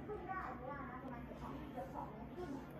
ขึ้นได้เพราะว่านะประมาณเกือบ2 เมตรครึ่ง